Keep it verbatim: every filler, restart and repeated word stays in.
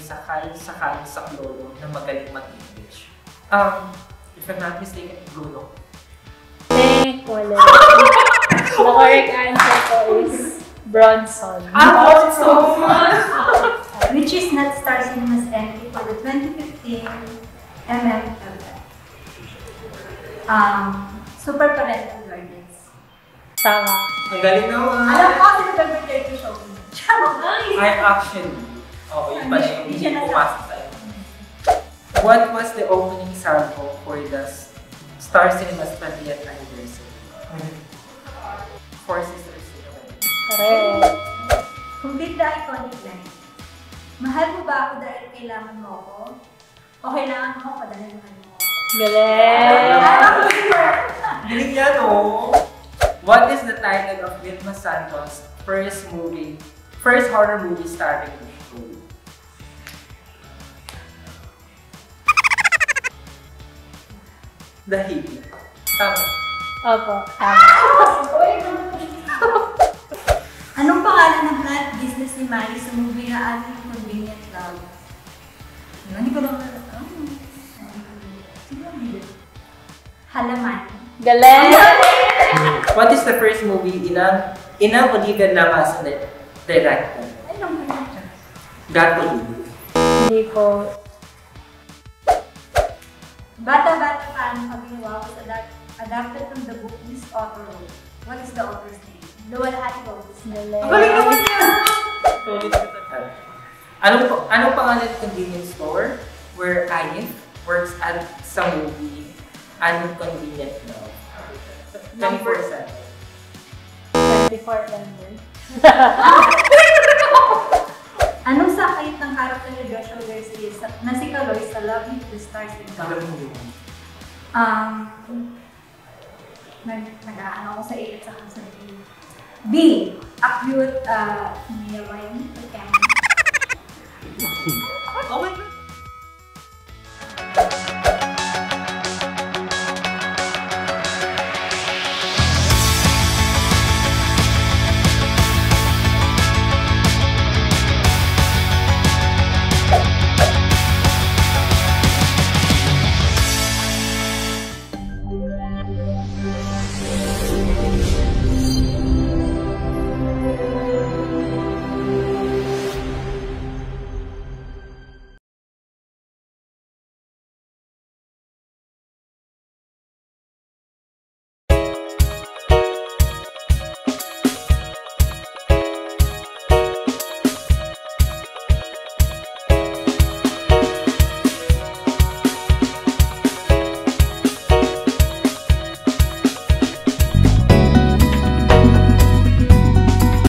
sakay-sakay sa kloro na magaling mag-English? Um, if I'm not mistaken, Bruno. Eh, wala. The correct answer ko is Bronson. Ah, Bronson! Which is not Star Cinema's entry for the twenty fifteen M M F F. Um, Super Parental Guardians. Tama. Ang galing naman! Alam ko kasi nag-prepare ko show. I actually, oo, yun pala yung Hindi siya hindi nasa- pumasok sa'yo. What was the opening salvo for the Star Cinema's twentieth anniversary? Four Sisters Cinema. Correct. Complete the iconic line. Mahal mo ba ako dahil kailangan mo ako? O kailangan mo ako dahil mahal mo ako? Galing. Galing yan, oh! What is the title of Vilma Santos' first movie, first horror movie starring Nicole? The Hippie. Tama. Opo, tama. Anong pangalan ng plant business ni Miley sa movie na Ating Convenient Love? Ano, hindi ko lang alam. Halaman. Galing. What is the first movie Ina Ina Bolivian Lamas directed? Ay, lang ba yun? Gato Libre. Hindi ko. Bata-bata pa ang paggawa ko sa adapt adapted from the book this author wrote. What is the author's name? Luwalhati Rose. Galing. Ang galing naman yan! Anong, anong pangalan ng convenience store where Ayif works at sa movie Unconvenient Love? twenty-four seven. twenty-four number. Anong sakit ng karakter ni Joshua Garcia sa- na si Kaloy sa Love Me to the Stars in Ang galing mo yun. Um, nag, nag-aano ako sa A at saka sa B. B. Acute uh, myelin leukemia. Oh my God!